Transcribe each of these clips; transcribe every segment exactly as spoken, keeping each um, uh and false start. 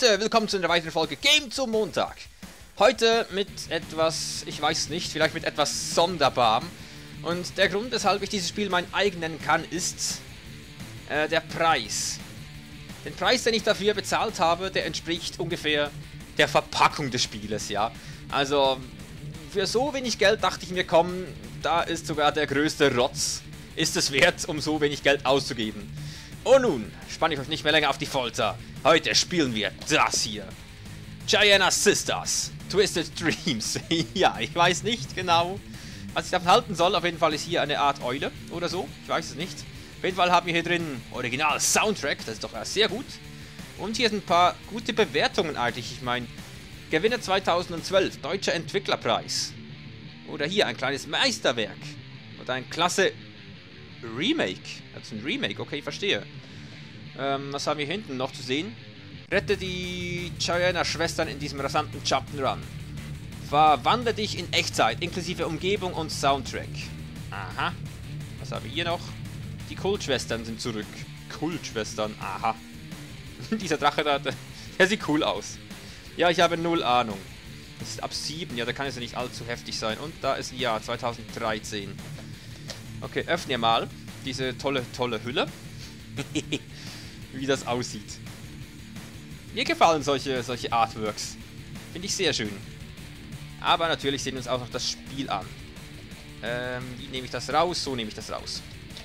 Leute, willkommen zu einer weiteren Folge Game zum Montag. Heute mit etwas, ich weiß nicht, vielleicht mit etwas Sonderbarem. Und der Grund, weshalb ich dieses Spiel mein eigen nennen kann, ist äh, der Preis. Den Preis, den ich dafür bezahlt habe, der entspricht ungefähr der Verpackung des Spieles, ja. Also, für so wenig Geld dachte ich mir, komm, da ist sogar der größte Rotz. Ist es wert, um so wenig Geld auszugeben. Und nun spanne ich euch nicht mehr länger auf die Folter. Heute spielen wir das hier. Giana Sisters, Twisted Dreams. Ja, ich weiß nicht genau, was ich davon halten soll. Auf jeden Fall ist hier eine Art Eule oder so. Ich weiß es nicht. Auf jeden Fall haben wir hier drin Original Soundtrack. Das ist doch sehr gut. Und hier sind ein paar gute Bewertungen eigentlich. Ich meine, Gewinner zweitausendzwölf, Deutscher Entwicklerpreis. Oder hier ein kleines Meisterwerk. Oder ein klasse Remake. Das ist ein Remake, okay, ich verstehe. Ähm, was haben wir hier hinten noch zu sehen? Rette die Giana-Schwestern in diesem rasanten Jump'n'Run. Verwandle dich in Echtzeit, inklusive Umgebung und Soundtrack. Aha. Was haben wir hier noch? Die Kultschwestern sind zurück. Kultschwestern, aha. Dieser Drache da, der sieht cool aus. Ja, ich habe null Ahnung. Das ist ab sieben, ja, da kann es ja nicht allzu heftig sein. Und da ist ein Jahr zweitausenddreizehn. Okay, öffne mal diese tolle, tolle Hülle. Wie das aussieht. Mir gefallen solche, solche Artworks. Finde ich sehr schön. Aber natürlich sehen wir uns auch noch das Spiel an. Ähm, wie nehme ich das raus? So nehme ich das raus.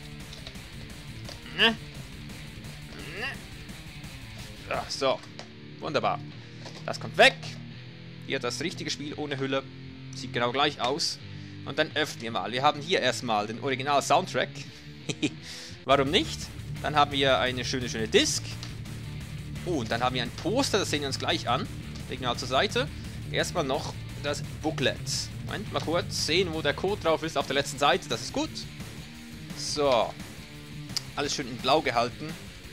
Ja, so. Wunderbar. Das kommt weg. Hier das richtige Spiel ohne Hülle. Sieht genau gleich aus. Und dann öffnen wir mal. Wir haben hier erstmal den Original-Soundtrack. Warum nicht? Dann haben wir eine schöne, schöne Disc. Oh, und dann haben wir ein Poster, das sehen wir uns gleich an. Legen wir mal zur Seite. Erstmal noch das Booklet. Moment, mal kurz sehen, wo der Code drauf ist auf der letzten Seite. Das ist gut. So. Alles schön in blau gehalten.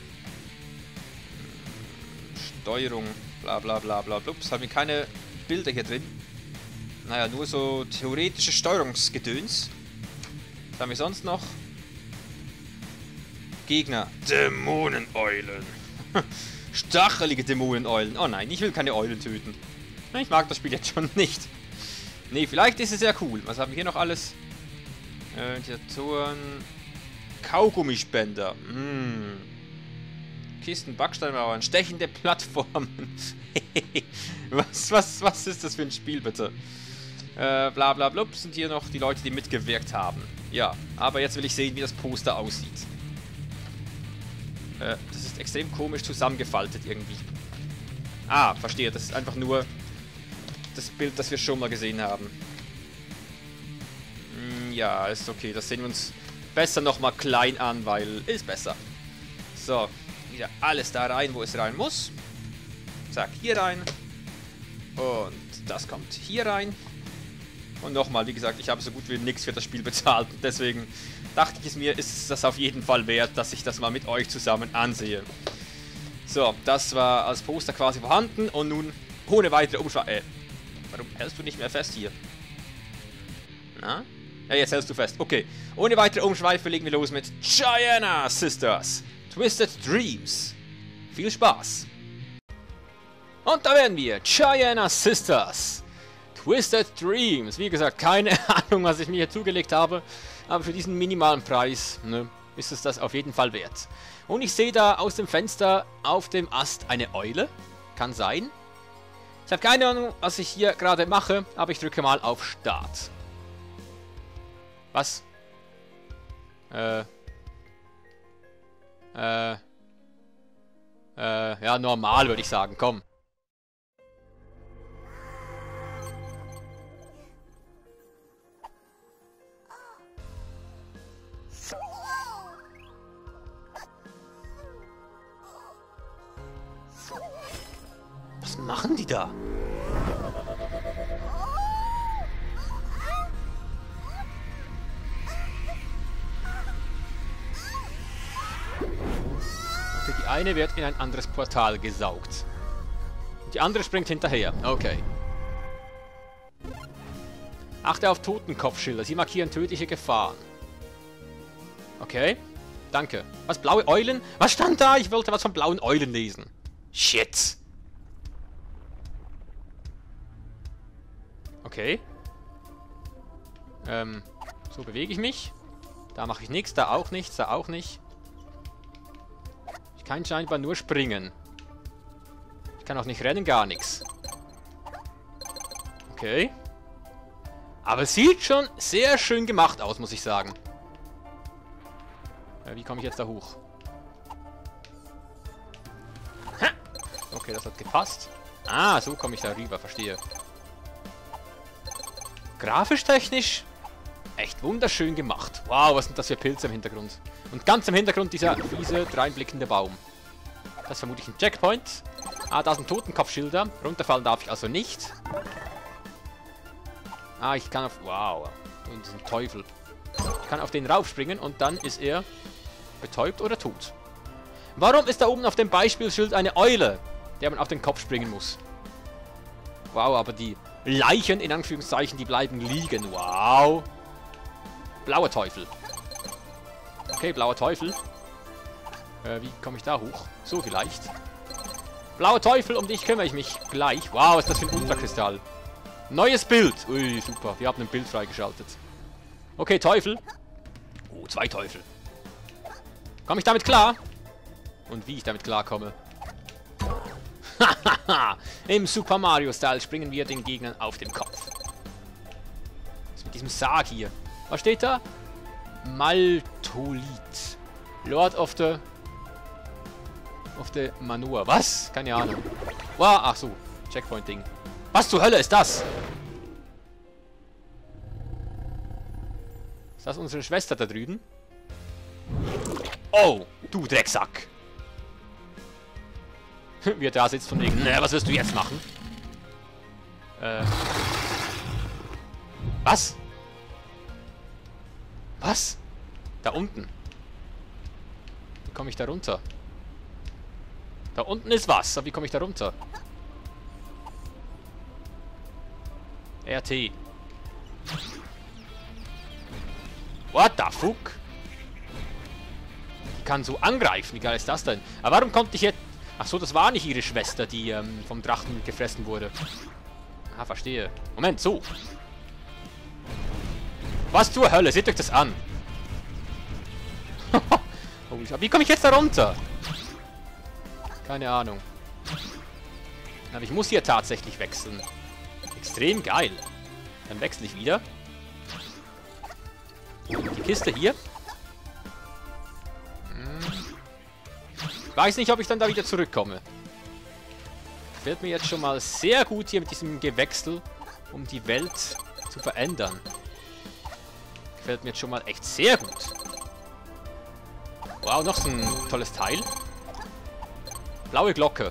Steuerung, bla bla bla bla. Ups, haben wir keine Bilder hier drin. Naja, nur so theoretische Steuerungsgedöns. Was haben wir sonst noch? Gegner. Dämoneneulen. Stachelige Dämoneneulen. Oh nein, ich will keine Eulen töten. Ich mag das Spiel jetzt schon nicht. Nee, vielleicht ist es ja cool. Was haben wir hier noch alles? Ventilatoren. Kaugummispender. Mm. Kisten, Backsteinmauern, stechende Plattformen. was, was, was ist das für ein Spiel, bitte? Äh, bla bla blub, sind hier noch die Leute, die mitgewirkt haben. Ja, aber jetzt will ich sehen, wie das Poster aussieht. Äh, das ist extrem komisch zusammengefaltet irgendwie. Ah, verstehe, das ist einfach nur das Bild, das wir schon mal gesehen haben. Hm, ja, ist okay, das sehen wir uns besser nochmal klein an, weil ist besser. So, wieder alles da rein, wo es rein muss. Zack, hier rein. Und das kommt hier rein. Und nochmal, wie gesagt, ich habe so gut wie nichts für das Spiel bezahlt. Und deswegen dachte ich es mir, ist das auf jeden Fall wert, dass ich das mal mit euch zusammen ansehe. So, das war als Poster quasi vorhanden. Und nun, ohne weitere Umschweife... Äh, warum hältst du nicht mehr fest hier? Na? Ja, jetzt hältst du fest. Okay, ohne weitere Umschweife legen wir los mit Giana Sisters, Twisted Dreams. Viel Spaß! Und da werden wir, Giana Sisters, Twisted Dreams. Wie gesagt, keine Ahnung, was ich mir hier zugelegt habe, aber für diesen minimalen Preis, ne, ist es das auf jeden Fall wert. Und ich sehe da aus dem Fenster auf dem Ast eine Eule. Kann sein. Ich habe keine Ahnung, was ich hier gerade mache, aber ich drücke mal auf Start. Was? Äh. Äh. Äh, ja, normal würde ich sagen, komm. Was machen die da? Okay, die eine wird in ein anderes Portal gesaugt. Und die andere springt hinterher. Okay. Achte auf Totenkopfschilder. Sie markieren tödliche Gefahren. Okay. Danke. Was, blaue Eulen? Was stand da? Ich wollte was von blauen Eulen lesen. Shit. Okay. Ähm, so bewege ich mich. Da mache ich nichts, da auch nichts, da auch nicht. Ich kann scheinbar nur springen. Ich kann auch nicht rennen, gar nichts. Okay. Aber es sieht schon sehr schön gemacht aus, muss ich sagen. Äh, wie komme ich jetzt da hoch? Ha! Okay, das hat gepasst. Ah, so komme ich da rüber, verstehe. Grafisch technisch echt wunderschön gemacht. Wow, was sind das für Pilze im Hintergrund? Und ganz im Hintergrund dieser fiese, dreinblickende Baum. Das ist vermutlich ein Checkpoint. Ah, da sind Totenkopfschilder. Runterfallen darf ich also nicht. Ah, ich kann auf... Wow. Und diesen Teufel. Ich kann auf den raufspringen und dann ist er betäubt oder tot. Warum ist da oben auf dem Beispielschild eine Eule, der man auf den Kopf springen muss? Wow, aber die Leichen, in Anführungszeichen, die bleiben liegen. Wow. Blauer Teufel. Okay, blauer Teufel. Äh, wie komme ich da hoch? So vielleicht. Blauer Teufel, um dich kümmere ich mich gleich. Wow, was ist das für ein Ultrakristall? Neues Bild. Ui, super. Wir haben ein Bild freigeschaltet. Okay, Teufel. Oh, zwei Teufel. Komme ich damit klar? Und wie ich damit klarkomme. Hahaha. Im Super Mario-Style springen wir den Gegnern auf den Kopf. Was ist mit diesem Sarg hier? Was steht da? Maltolit. Lord of the... Of the Manua. Was? Keine Ahnung. Wow, ach so. Checkpoint-Ding. Was zur Hölle ist das? Ist das unsere Schwester da drüben? Oh, du Drecksack. Wie er da sitzt von wegen, naja, was wirst du jetzt machen? Äh. Was? Was? Da unten. Wie komme ich da runter? Da unten ist was, aber wie komme ich da runter? R T. What the fuck? Ich kann so angreifen, wie geil ist das denn? Aber warum konnte ich jetzt... Ach so, das war nicht ihre Schwester, die ähm, vom Drachen gefressen wurde. Ah, verstehe. Moment, so. Was zur Hölle? Seht euch das an. Wie komme ich jetzt da runter? Keine Ahnung. Aber ich muss hier tatsächlich wechseln. Extrem geil. Dann wechsle ich wieder. Die Kiste hier. Ich weiß nicht, ob ich dann da wieder zurückkomme. Gefällt mir jetzt schon mal sehr gut hier mit diesem Gewechsel, um die Welt zu verändern. Gefällt mir jetzt schon mal echt sehr gut. Wow, noch so ein tolles Teil. Blaue Glocke.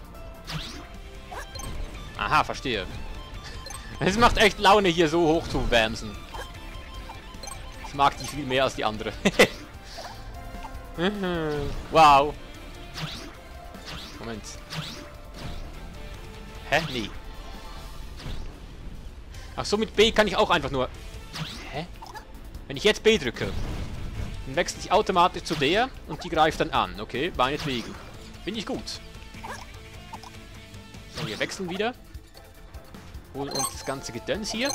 Aha, verstehe. Es macht echt Laune, hier so hoch zu wamsen. Ich mag die viel mehr als die andere. Wow. Moment. Hä? Nee. Ach so, mit B kann ich auch einfach nur... Hä? Wenn ich jetzt B drücke, dann wechsle ich automatisch zu der und die greift dann an. Okay, meinetwegen. Finde ich gut. So, wir wechseln wieder. Holen uns das ganze Gedöns hier.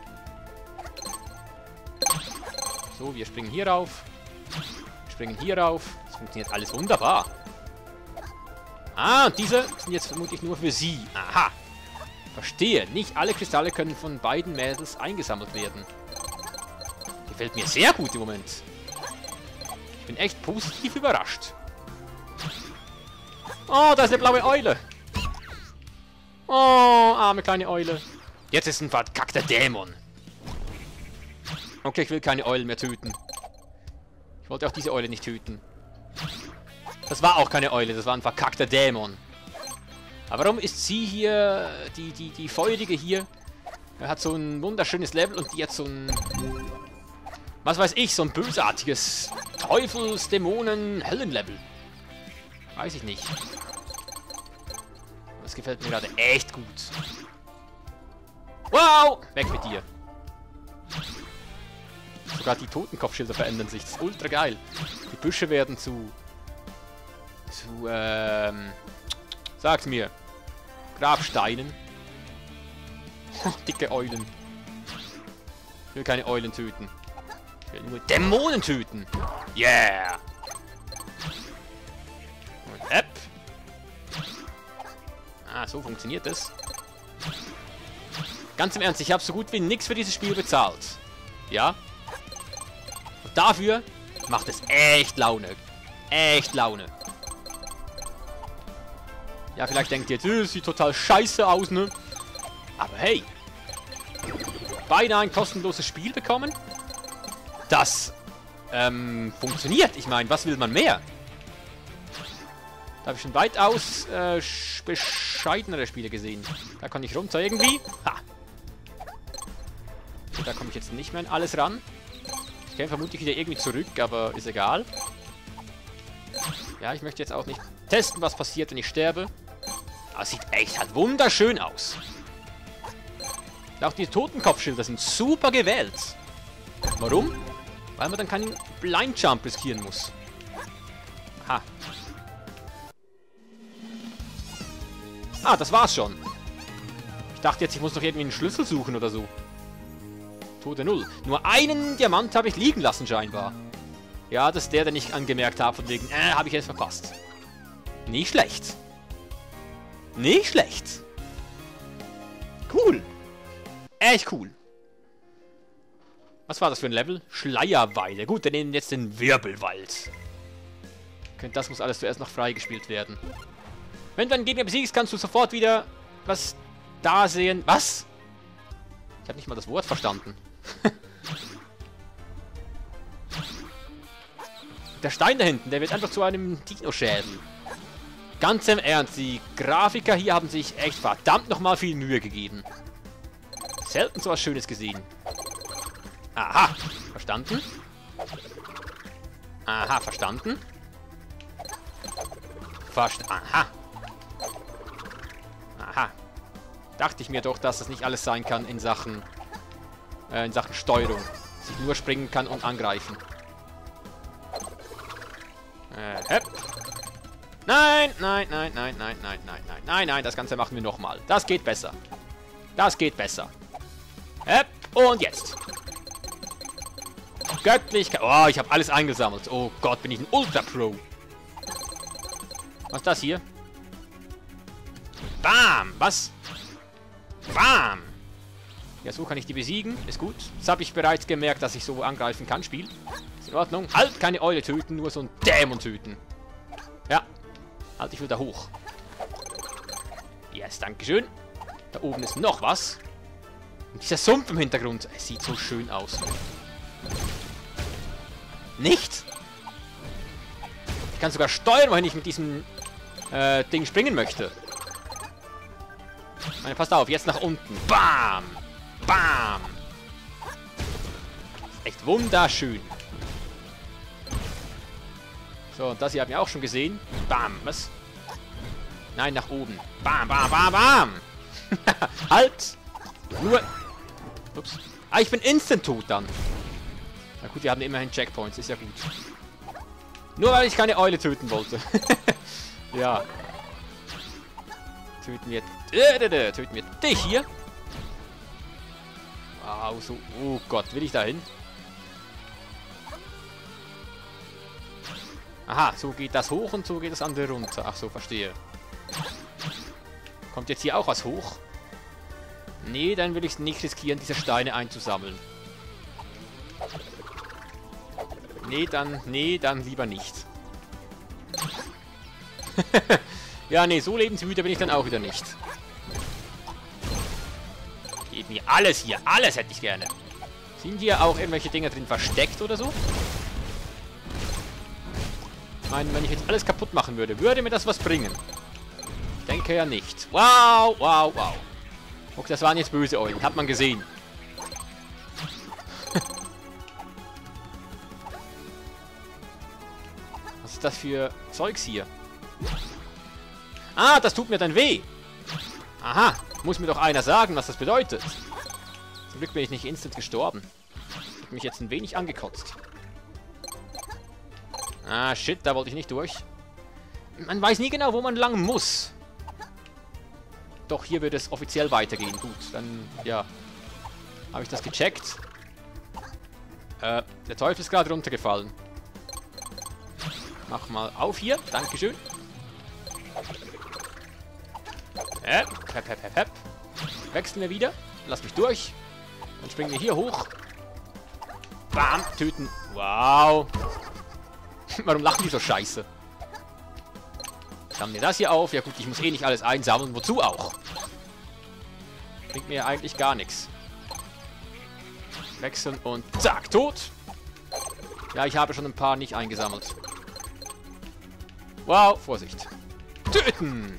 So, wir springen hier rauf. Springen hier rauf. Das funktioniert alles wunderbar. Ah, und diese sind jetzt vermutlich nur für sie. Aha. Verstehe. Nicht alle Kristalle können von beiden Mädels eingesammelt werden. Gefällt mir sehr gut im Moment. Ich bin echt positiv überrascht. Oh, da ist eine blaue Eule. Oh, arme kleine Eule. Jetzt ist ein verkackter Dämon. Okay, ich will keine Eulen mehr töten. Ich wollte auch diese Eule nicht töten. Das war auch keine Eule, das war ein verkackter Dämon. Aber warum ist sie hier, die, die, die Feurige hier, er hat so ein wunderschönes Level und die hat so ein, was weiß ich, so ein bösartiges Teufels-Dämonen-Höllenlevel. Weiß ich nicht. Das gefällt mir gerade echt gut. Wow! Weg mit dir. Sogar die Totenkopfschilder verändern sich. Das ist ultra geil. Die Büsche werden zu... Zu, ähm... Sag's mir. Grabsteinen. Dicke Eulen. Ich will keine Eulen töten. Ich will nur Dämonen töten. Yeah! Und App. Ah, so funktioniert das. Ganz im Ernst, ich habe so gut wie nichts für dieses Spiel bezahlt. Ja? Und dafür macht es echt Laune. Echt Laune. Ja, vielleicht denkt ihr jetzt, das sieht total scheiße aus, ne? Aber hey. Beinahe ein kostenloses Spiel bekommen. Das ähm, funktioniert. Ich meine, was will man mehr? Da habe ich schon weitaus äh, bescheidenere Spiele gesehen. Da kann ich runter irgendwie. Ha. So, da komme ich jetzt nicht mehr an alles ran. Ich käme vermutlich wieder irgendwie zurück, aber ist egal. Ja, ich möchte jetzt auch nicht testen, was passiert, wenn ich sterbe. Aber es sieht echt halt wunderschön aus. Auch die Totenkopfschilder sind super gewählt. Warum? Weil man dann keinen Blind Jump riskieren muss. Aha. Ah, das war's schon. Ich dachte jetzt, ich muss noch irgendwie einen Schlüssel suchen oder so. Tode null. Nur einen Diamant habe ich liegen lassen scheinbar. Ja, das ist der, den ich angemerkt habe, von wegen, äh, habe ich jetzt verpasst. Nicht schlecht. Nicht schlecht. Cool. Echt cool. Was war das für ein Level? Schleierweide. Gut, dann nehmen wir jetzt den Wirbelwald. Das muss alles zuerst noch freigespielt werden. Wenn du einen Gegner besiegst, kannst du sofort wieder was da sehen. Was? Ich habe nicht mal das Wort verstanden. Der Stein da hinten, der wird einfach zu einem Dino-Schädel. Ganz im Ernst, die Grafiker hier haben sich echt verdammt nochmal viel Mühe gegeben. Selten so was Schönes gesehen. Aha, verstanden? Aha, verstanden? Verst... Aha. Aha. Dachte ich mir doch, dass das nicht alles sein kann in Sachen... Äh, in Sachen Steuerung. Dass ich nur springen kann und angreifen. Äh, hepp. Nein, nein, nein, nein, nein, nein, nein, nein, nein, nein, das Ganze machen wir nochmal. Das geht besser. Das geht besser. Hepp, und jetzt. Göttlichkeit. Oh, ich habe alles eingesammelt. Oh Gott, bin ich ein Ultra-Pro. Was ist das hier? Bam! Was? Bam! Ja, so kann ich die besiegen. Ist gut. Das habe ich bereits gemerkt, dass ich so angreifen kann. Spiel. Ist in Ordnung. Halt, keine Eule töten, nur so ein Dämon töten. Ja. Halt, ich will da hoch. Yes, dankeschön. Da oben ist noch was. Und dieser Sumpf im Hintergrund. Es sieht so schön aus. Nicht? Ich kann sogar steuern, wohin ich mit diesem äh, Ding springen möchte. Meine, passt auf, jetzt nach unten. Bam! Bam! Echt wunderschön. So, und das hier haben wir auch schon gesehen. Bam, was? Nein, nach oben. Bam, bam, bam, bam! Halt! Nur... Ups. Ah, ich bin instant tot dann. Na gut, wir haben immerhin Checkpoints, ist ja gut. Nur weil ich keine Eule töten wollte. Ja. Töten wir... Äh, töten wir dich hier. Wow, so... Oh Gott, will ich da hin? Aha, so geht das hoch und so geht das andere runter. Ach so, verstehe. Kommt jetzt hier auch was hoch? Nee, dann will ich es nicht riskieren, diese Steine einzusammeln. Nee, dann... Nee, dann lieber nicht. Ja, nee, so lebensmüde bin ich dann auch wieder nicht. Gebt mir alles hier. Alles hätte ich gerne. Sind hier auch irgendwelche Dinger drin versteckt oder so? Ich meine, wenn ich jetzt alles kaputt machen würde, würde mir das was bringen? Ich denke ja nicht. Wow, wow, wow. Okay, das waren jetzt böse Eulen. Hat man gesehen. Was ist das für Zeugs hier? Ah, das tut mir dann weh. Aha, muss mir doch einer sagen, was das bedeutet. Zum Glück bin ich nicht instant gestorben. Ich habe mich jetzt ein wenig angekotzt. Ah, shit, da wollte ich nicht durch. Man weiß nie genau, wo man lang muss. Doch, hier wird es offiziell weitergehen. Gut, dann, ja. Habe ich das gecheckt. Äh, der Teufel ist gerade runtergefallen. Mach mal auf hier. Dankeschön. Hep, hep, hep, hep, hep. Wechseln wir wieder. Lass mich durch. Dann springen wir hier hoch. Bam, töten. Wow. Warum lachen die so scheiße? Sammeln wir das hier auf. Ja gut, ich muss eh nicht alles einsammeln. Wozu auch? Bringt mir ja eigentlich gar nichts. Wechseln und zack, tot. Ja, ich habe schon ein paar nicht eingesammelt. Wow, Vorsicht. Töten!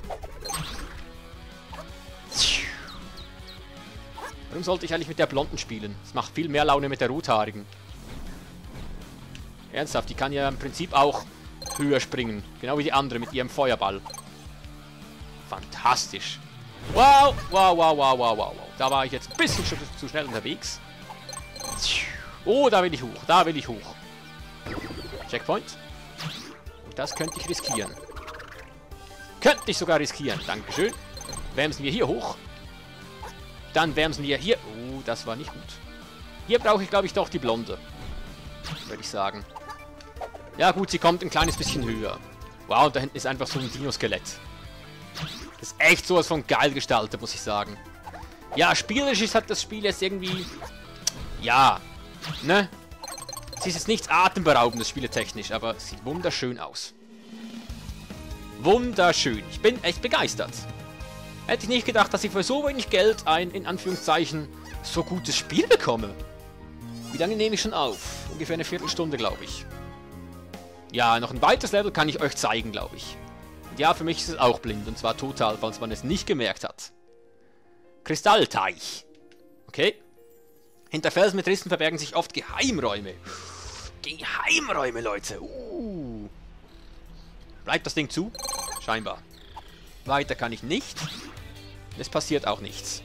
Warum sollte ich eigentlich mit der Blonden spielen? Es macht viel mehr Laune mit der Rothaarigen. Ernsthaft, die kann ja im Prinzip auch höher springen. Genau wie die andere mit ihrem Feuerball. Fantastisch. Wow, wow, wow, wow, wow, wow. Da war ich jetzt ein bisschen zu schnell unterwegs. Oh, da will ich hoch, da will ich hoch. Checkpoint. Und das könnte ich riskieren. Könnte ich sogar riskieren. Dankeschön. Wärmsen wir hier hoch. Dann wärmsen wir hier... Oh, das war nicht gut. Hier brauche ich, glaube ich, doch die Blonde. Würde ich sagen. Ja gut, sie kommt ein kleines bisschen höher. Wow, und da hinten ist einfach so ein Dino-Skelett. Das ist echt sowas von geil gestaltet, muss ich sagen. Ja, spielerisch ist hat das Spiel jetzt irgendwie... Ja, ne? Es ist jetzt nichts atemberaubendes, spieletechnisch, aber es sieht wunderschön aus. Wunderschön. Ich bin echt begeistert. Hätte ich nicht gedacht, dass ich für so wenig Geld ein, in Anführungszeichen, so gutes Spiel bekomme. Wie lange nehme ich schon auf? Ungefähr eine Viertelstunde, glaube ich. Ja, noch ein weiteres Level kann ich euch zeigen, glaube ich. Und ja, für mich ist es auch blind, und zwar total, falls man es nicht gemerkt hat. Kristallteich. Okay. Hinter Felsen mit Rissen verbergen sich oft Geheimräume. Geheimräume, Leute. Uh. Bleibt das Ding zu? Scheinbar. Weiter kann ich nicht. Es passiert auch nichts.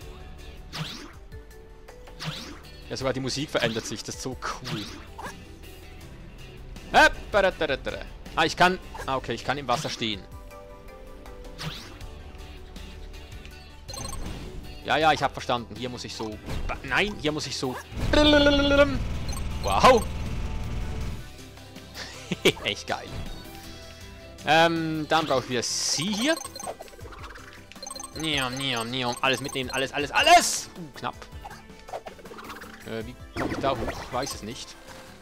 Ja, sogar die Musik verändert sich. Das ist so cool. Ah, ich kann... Ah, okay, ich kann im Wasser stehen. Ja, ja, ich habe verstanden. Hier muss ich so... Nein, hier muss ich so... Wow. Echt geil. Ähm, dann brauche ich wieder sie hier. Niam, niam, niam. Alles mitnehmen, alles, alles, alles! Uh, knapp. Äh, wie komme ich da hoch? Weiß es nicht.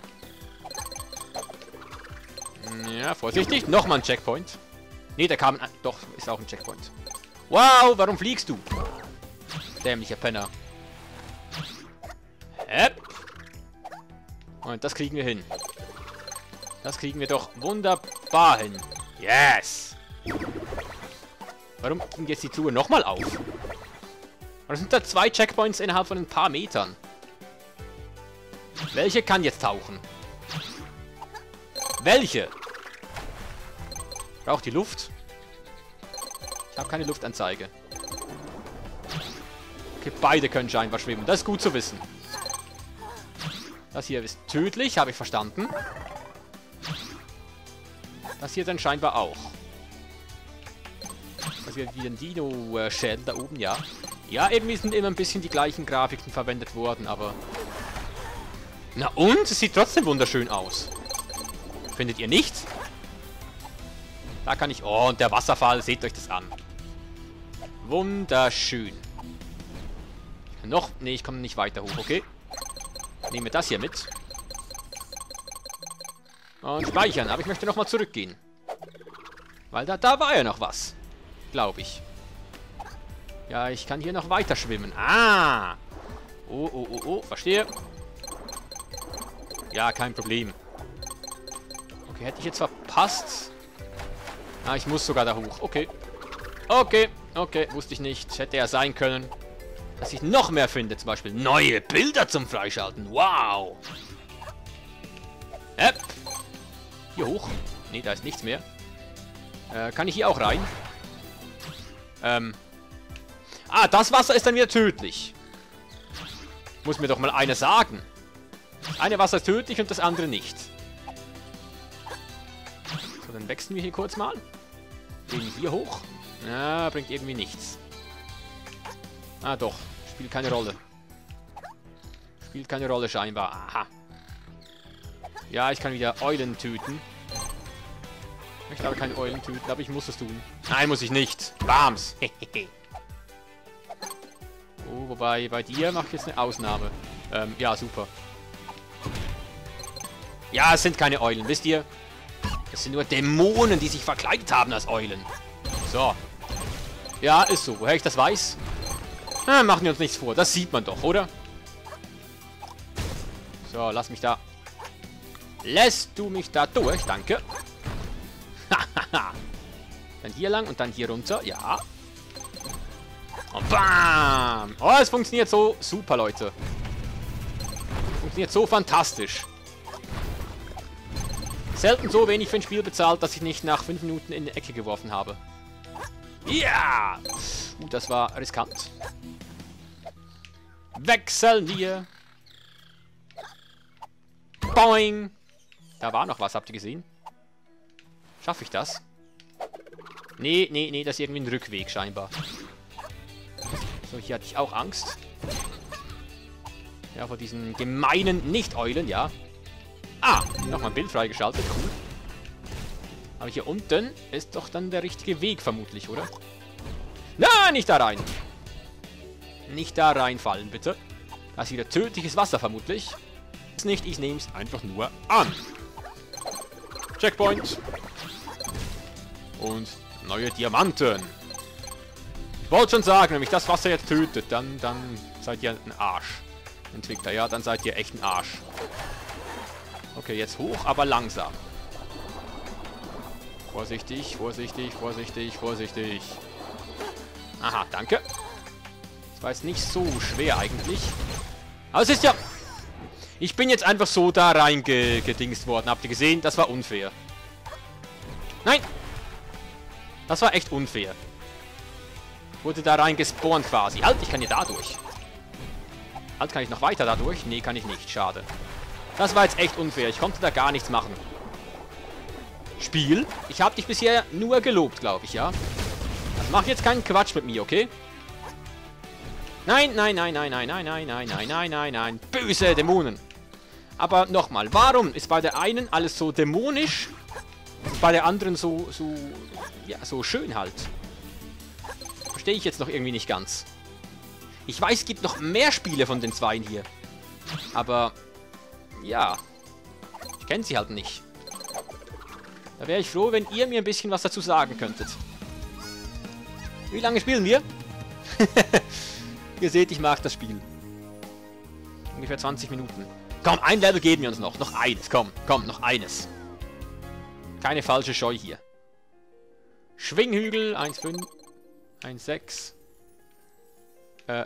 Ja, vorsichtig. Nochmal ein Checkpoint. Ne, der kam... Doch, ist auch ein Checkpoint. Wow, warum fliegst du? Dämlicher Penner. Hep. Und das kriegen wir hin. Das kriegen wir doch wunderbar hin. Yes! Warum ging jetzt die Truhe nochmal auf? Oder sind da zwei Checkpoints innerhalb von ein paar Metern? Welche kann jetzt tauchen? Welche? Braucht die Luft? Ich habe keine Luftanzeige. Okay, beide können scheinbar schwimmen. Das ist gut zu wissen. Das hier ist tödlich, habe ich verstanden. Das hier dann scheinbar auch. Das hier wie ein Dino-Schädel da oben, ja. Ja, irgendwie sind immer ein bisschen die gleichen Grafiken verwendet worden, aber... Na und? Es sieht trotzdem wunderschön aus. Findet ihr nicht? Da kann ich... Oh, und der Wasserfall, seht euch das an. Wunderschön. Noch? Nee, ich komme nicht weiter hoch, okay. Nehmen wir das hier mit. Und speichern, aber ich möchte nochmal zurückgehen. Weil da, da war ja noch was. Glaube ich. Ja, ich kann hier noch weiter schwimmen. Ah! Oh, oh, oh, oh, verstehe. Ja, kein Problem. Okay, hätte ich jetzt verpasst. Ah, ich muss sogar da hoch. Okay. Okay, okay, wusste ich nicht. Hätte ja sein können, dass ich noch mehr finde. Zum Beispiel neue Bilder zum Freischalten. Wow! Äpp. Hier hoch. Ne, da ist nichts mehr. Äh, kann ich hier auch rein? Ähm. Ah, das Wasser ist dann wieder tödlich. Muss mir doch mal einer sagen. Das eine Wasser ist tödlich und das andere nicht. So, dann wechseln wir hier kurz mal. Gehen hier hoch. Ja, bringt irgendwie nichts. Ah, doch. Spielt keine Rolle. Spielt keine Rolle scheinbar. Aha. Ja, ich kann wieder Eulen töten. Ich möchte aber keine Eulen töten, aber ich muss es tun. Nein, muss ich nicht. Bams. Oh, wobei, bei dir mache ich jetzt eine Ausnahme. Ähm, ja, super. Ja, es sind keine Eulen, wisst ihr? Es sind nur Dämonen, die sich verkleidet haben als Eulen. So. Ja, ist so. Woher ich das weiß? Na, machen wir uns nichts vor. Das sieht man doch, oder? So, lass mich da... Lässt du mich da durch? Danke. Dann hier lang und dann hier runter. Ja. Und bam! Oh, es funktioniert so super, Leute. Funktioniert so fantastisch. Selten so wenig für ein Spiel bezahlt, dass ich nicht nach fünf Minuten in die Ecke geworfen habe. Ja! Uh, das war riskant. Wechseln wir. Boing! Da war noch was, habt ihr gesehen? Schaffe ich das? Nee, nee, nee, das ist irgendwie ein Rückweg scheinbar. So, hier hatte ich auch Angst. Ja, vor diesen gemeinen Nicht-Eulen, ja. Ah, nochmal ein Bild freigeschaltet, cool. Aber hier unten ist doch dann der richtige Weg vermutlich, oder? Nein, nicht da rein. Nicht da reinfallen, bitte. Da ist wieder tödliches Wasser vermutlich. Ist nicht, ich nehme es einfach nur an. Checkpoint. Und neue Diamanten. Ich wollte schon sagen, wenn mich das Wasser jetzt tötet, dann, dann seid ihr ein Arsch. Entwickler, ja, dann seid ihr echt ein Arsch. Okay, jetzt hoch, aber langsam. Vorsichtig, vorsichtig, vorsichtig, vorsichtig. Aha, danke. Das war jetzt nicht so schwer eigentlich. Aber es ist ja... Ich bin jetzt einfach so da reingedingst worden. Habt ihr gesehen? Das war unfair. Nein! Das war echt unfair. Wurde da rein gespawnt quasi. Halt, ich kann hier da durch. Halt, kann ich noch weiter da durch? Nee, kann ich nicht. Schade. Das war jetzt echt unfair. Ich konnte da gar nichts machen. Spiel? Ich habe dich bisher nur gelobt, glaube ich, ja? Also mach jetzt keinen Quatsch mit mir, okay? Nein, nein, nein, nein, nein, nein, nein, nein, nein, nein, nein, nein. Böse Dämonen. Aber nochmal, warum ist bei der einen alles so dämonisch, bei der anderen so, so, ja, so schön halt? Verstehe ich jetzt noch irgendwie nicht ganz. Ich weiß, es gibt noch mehr Spiele von den Zweien hier. Aber, ja, ich kenne sie halt nicht. Da wäre ich froh, wenn ihr mir ein bisschen was dazu sagen könntet. Wie lange spielen wir? Ihr seht, ich mag das Spiel. Ungefähr zwanzig Minuten. Komm, ein Level geben wir uns noch. Noch eines, komm, komm, noch eines. Keine falsche Scheu hier. Schwinghügel, eins Komma fünf, eins Komma sechs. Äh.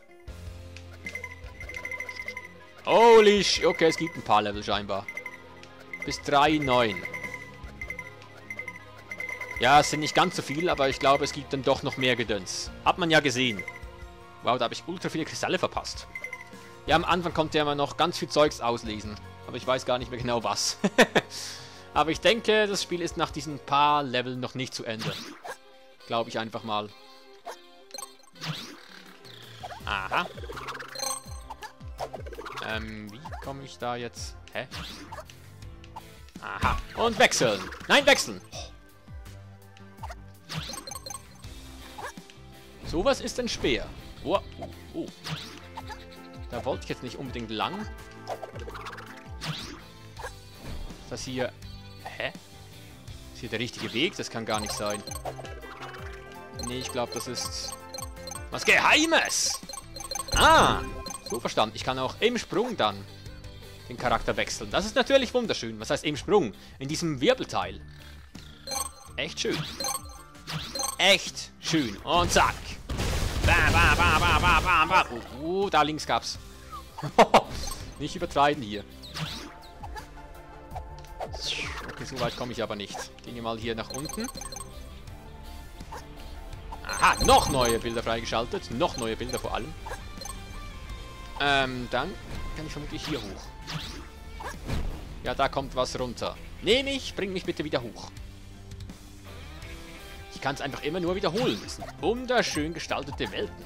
Holy sh... Okay, es gibt ein paar Level scheinbar. Bis drei Komma neun. Ja, es sind nicht ganz so viel, aber ich glaube, es gibt dann doch noch mehr Gedöns. Hat man ja gesehen. Wow, da habe ich ultra viele Kristalle verpasst. Ja, am Anfang konnte man noch ganz viel Zeugs auslesen. Aber ich weiß gar nicht mehr genau was. Aber ich denke, das Spiel ist nach diesen paar Leveln noch nicht zu Ende. Glaube ich einfach mal. Aha. Ähm, wie komme ich da jetzt... Hä? Aha. Und wechseln. Nein, wechseln. Sowas ist denn schwer. Oh, oh, oh. Da wollte ich jetzt nicht unbedingt lang. Ist das hier... Hä? Ist hier der richtige Weg? Das kann gar nicht sein. Nee, ich glaube, das ist... was Geheimes! Ah! So verstanden. Ich kann auch im Sprung dann den Charakter wechseln. Das ist natürlich wunderschön. Was heißt im Sprung? In diesem Wirbelteil. Echt schön. Echt schön. Und zack. Bam, bam, bam, bam, bam, bam, bam. Oh, oh, da links gab's. Nicht übertreiben hier. Okay, so weit komme ich aber nicht. Gehen wir mal hier nach unten. Aha, noch neue Bilder freigeschaltet. Noch neue Bilder vor allem. Ähm, dann kann ich vermutlich hier hoch. Ja, da kommt was runter. Nehme ich, bring mich bitte wieder hoch. Ich kann es einfach immer nur wiederholen. Das sind wunderschön gestaltete Welten.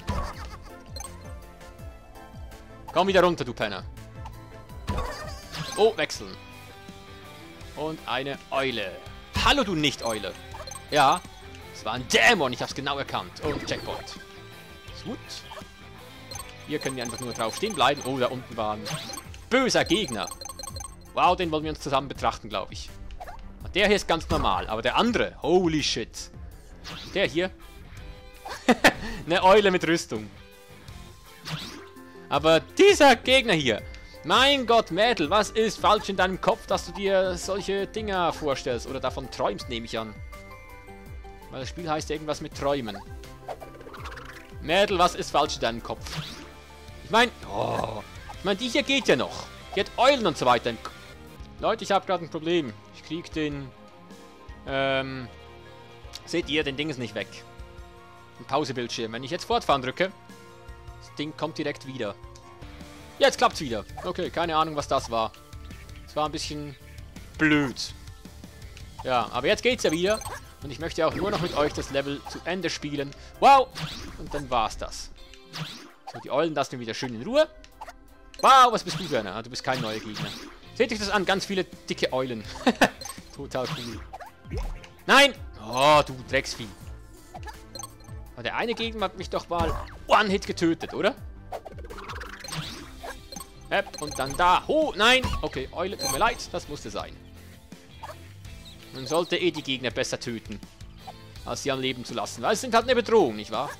Komm wieder runter, du Penner. Oh, wechseln. Und eine Eule. Hallo, du Nicht-Eule. Ja, es war ein Dämon. Ich habe es genau erkannt. Und Checkpoint. Ist gut. Hier können wir einfach nur drauf stehen bleiben. Oh, da unten war ein böser Gegner. Wow, den wollen wir uns zusammen betrachten, glaube ich. Der hier ist ganz normal, aber der andere, holy shit. Der hier. Eine Eule mit Rüstung. Aber dieser Gegner hier. Mein Gott, Mädel, was ist falsch in deinem Kopf, dass du dir solche Dinger vorstellst? Oder davon träumst, nehme ich an. Weil das Spiel heißt irgendwas mit Träumen. Mädel, was ist falsch in deinem Kopf? Ich meine, oh, ich meine, die hier geht ja noch. Die hat Eulen und so weiter. Leute, ich habe gerade ein Problem. Ich krieg den, ähm, seht ihr, den Ding ist nicht weg. Ein Pausebildschirm. Wenn ich jetzt fortfahren drücke, das Ding kommt direkt wieder. Jetzt klappt's wieder. Okay, keine Ahnung, was das war. Es war ein bisschen blöd. Ja, aber jetzt geht's ja wieder. Und ich möchte auch nur noch mit euch das Level zu Ende spielen. Wow! Und dann war's das. So, die Eulen lassen wir wieder schön in Ruhe. Wow, was bist du für einer? Ah, du bist kein neuer Gegner. Seht euch das an, ganz viele dicke Eulen. Total cool. Nein! Oh, du Drecksvieh. Aber der eine Gegner hat mich doch mal One-Hit getötet, oder? Äpp, und dann da. Oh, nein! Okay, Eule, tut mir leid, das musste sein. Man sollte eh die Gegner besser töten, als sie am Leben zu lassen. Weil es sind halt eine Bedrohung, nicht wahr?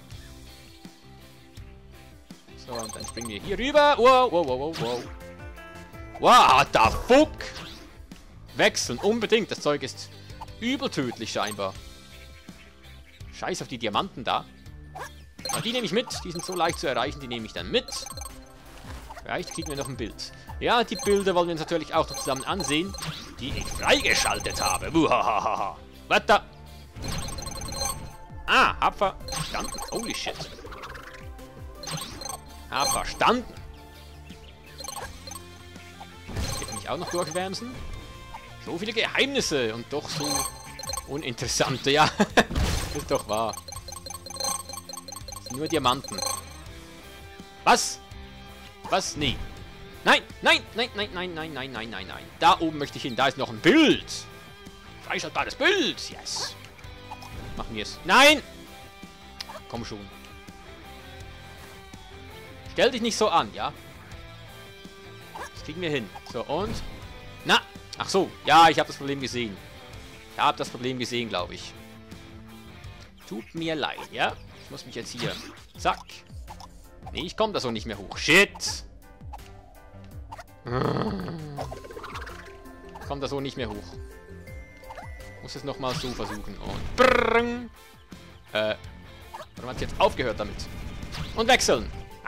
So, und dann springen wir hier rüber. Wow, wow, wow, wow, wow. What the fuck? Wechseln, unbedingt. Das Zeug ist übel tödlich scheinbar. Scheiß auf die Diamanten da. Aber die nehme ich mit. Die sind so leicht zu erreichen, die nehme ich dann mit. Vielleicht kriegen wir noch ein Bild. Ja, die Bilder wollen wir uns natürlich auch noch zusammen ansehen, die ich freigeschaltet habe. Buhahaha. Wetter. Ah, hab verstanden. Holy shit. Hab verstanden. Hier kann ich auch noch durchwärmsen. So viele Geheimnisse und doch so uninteressante. Ja, ist doch wahr. Das sind nur Diamanten. Was? Was? Nee. Nein, nein, nein, nein, nein, nein, nein, nein, nein, nein. Da oben möchte ich hin. Da ist noch ein Bild. Freischaltbares Bild. Yes. Machen wir es. Nein! Komm schon. Stell dich nicht so an, ja? Das kriegen wir hin. So, und? Na! Ach so. Ja, ich habe das Problem gesehen. Ich habe das Problem gesehen, glaube ich. Tut mir leid, ja? Ich muss mich jetzt hier... Zack. Nee, ich komme da so nicht mehr hoch. Shit! Ich komme da so nicht mehr hoch. Muss es nochmal so versuchen. Und... Brrrr. Äh... Warum hat es jetzt aufgehört damit? Und wechseln!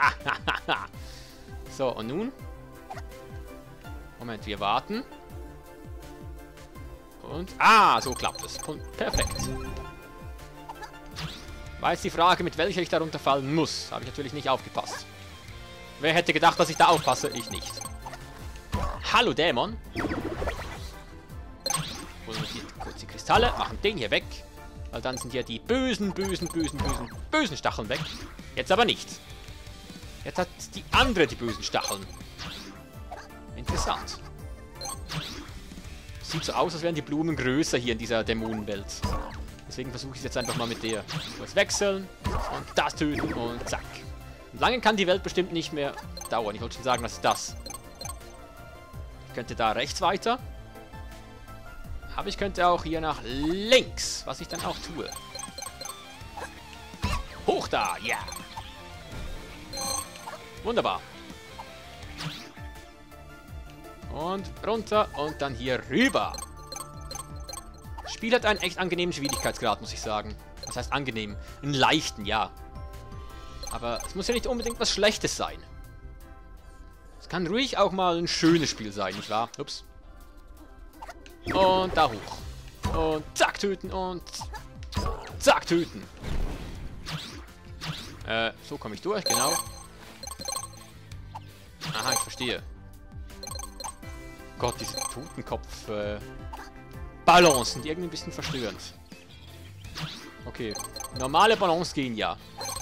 So, und nun? Moment, wir warten. Und... Ah, so klappt es. Perfekt. War jetzt die Frage, mit welcher ich darunter fallen muss. Habe ich natürlich nicht aufgepasst. Wer hätte gedacht, dass ich da aufpasse? Ich nicht. Hallo, Dämon. Holen wir hier kurz die Kristalle, machen den hier weg. Weil dann sind ja die bösen, bösen, bösen, bösen, bösen Stacheln weg. Jetzt aber nicht. Jetzt hat die andere die bösen Stacheln. Interessant. Sieht so aus, als wären die Blumen größer hier in dieser Dämonenwelt. Deswegen versuche ich es jetzt einfach mal mit der. Kurz wechseln und das töten und zack. Und lange kann die Welt bestimmt nicht mehr dauern. Ich wollte schon sagen, was ist das? Ich könnte da rechts weiter. Aber ich könnte auch hier nach links, was ich dann auch tue. Hoch da, ja. Yeah. Wunderbar. Und runter und dann hier rüber. Das Spiel hat einen echt angenehmen Schwierigkeitsgrad, muss ich sagen. Das heißt angenehm. Einen leichten, ja. Aber es muss ja nicht unbedingt was Schlechtes sein. Es kann ruhig auch mal ein schönes Spiel sein, nicht wahr? Ups. Und da hoch. Und zack, töten und zack, töten. Äh, so komme ich durch, genau. Aha, ich verstehe. Gott, diese Totenkopf äh, Balancen, die irgendwie ein bisschen verstörend. Okay, normale Balance gehen ja.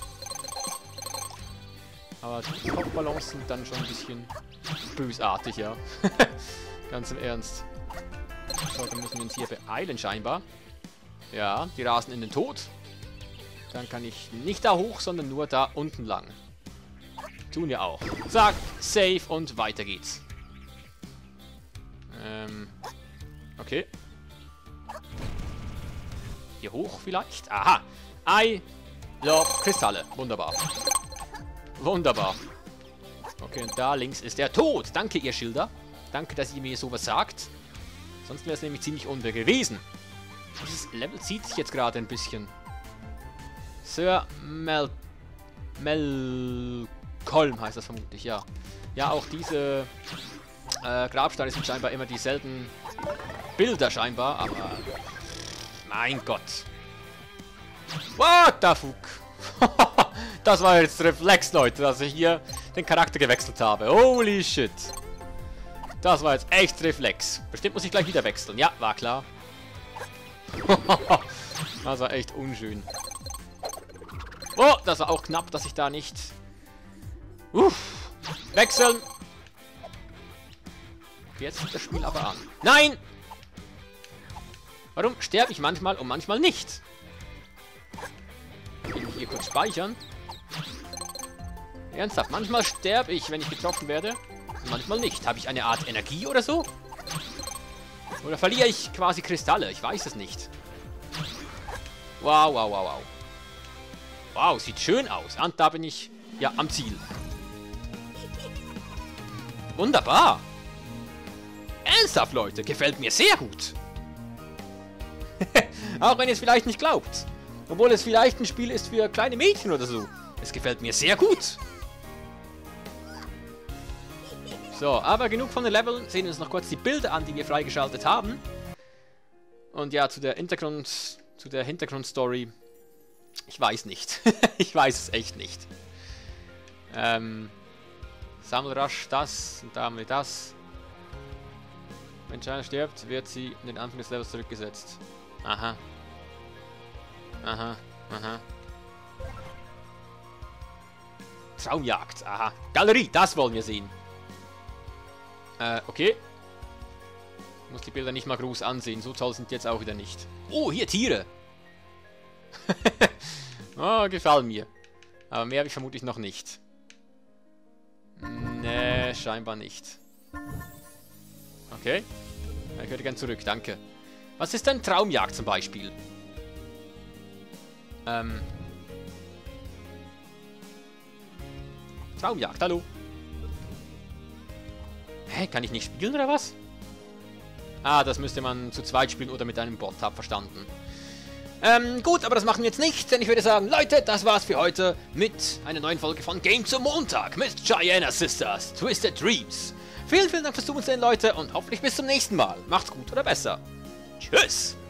Aber Totenkopf-Balance sind dann schon ein bisschen bösartig, ja. Ganz im Ernst. So, dann müssen wir uns hier beeilen scheinbar. Ja, die rasen in den Tod. Dann kann ich nicht da hoch, sondern nur da unten lang. Tun wir auch. Zack, save und weiter geht's. Ähm, okay. Hier hoch vielleicht? Aha. I love Kristalle. Wunderbar. Wunderbar. Okay, und da links ist der Tod. Danke, ihr Schilder. Danke, dass ihr mir sowas sagt. Sonst wäre es nämlich ziemlich unfair gewesen. Dieses Level zieht sich jetzt gerade ein bisschen. Sir Mel... Melkolm heißt das vermutlich, ja. Ja, auch diese äh, Grabsteine sind scheinbar immer dieselben Bilder scheinbar, aber... Mein Gott. What the fuck? Das war jetzt Reflex, Leute, dass ich hier den Charakter gewechselt habe. Holy shit. Das war jetzt echt Reflex. Bestimmt muss ich gleich wieder wechseln. Ja, war klar. Das war echt unschön. Oh, das war auch knapp, dass ich da nicht... Uff. Wechseln. Jetzt fängt das Spiel aber an. Nein! Warum sterbe ich manchmal und manchmal nicht? Ich will hier kurz speichern. Ernsthaft, manchmal sterbe ich, wenn ich getroffen werde. Und manchmal nicht. Habe ich eine Art Energie oder so? Oder verliere ich quasi Kristalle? Ich weiß es nicht. Wow, wow, wow, wow. Wow, sieht schön aus. Und da bin ich ja am Ziel. Wunderbar. Ernsthaft, Leute. Gefällt mir sehr gut. Auch wenn ihr es vielleicht nicht glaubt. Obwohl es vielleicht ein Spiel ist für kleine Mädchen oder so. Es gefällt mir sehr gut. So, aber genug von den Leveln. Sehen wir uns noch kurz die Bilder an, die wir freigeschaltet haben. Und ja, zu der Hintergrund, zu der Hintergrundstory. Ich weiß nicht. Ich weiß es echt nicht. Ähm, Sammelrasch das und da haben wir das. Wenn China stirbt, wird sie in den Anfang des Levels zurückgesetzt. Aha. Aha, aha. Traumjagd, aha. Galerie, das wollen wir sehen. Äh, okay. Ich muss die Bilder nicht mal groß ansehen, so toll sind die jetzt auch wieder nicht. Oh, hier Tiere. Oh, gefallen mir. Aber mehr habe ich vermutlich noch nicht. Nee, scheinbar nicht. Okay. Ich würde gerne zurück, danke. Was ist denn Traumjagd zum Beispiel? Ähm. Traumjagd, hallo. Hä, kann ich nicht spielen oder was? Ah, das müsste man zu zweit spielen oder mit einem Bot, hab verstanden. Ähm, gut, aber das machen wir jetzt nicht, denn ich würde sagen, Leute, das war's für heute mit einer neuen Folge von Game zum Montag mit Giana Sisters, Twisted Dreams. Vielen, vielen Dank fürs Zusehen, Leute, und hoffentlich bis zum nächsten Mal. Macht's gut oder besser. Tschüss!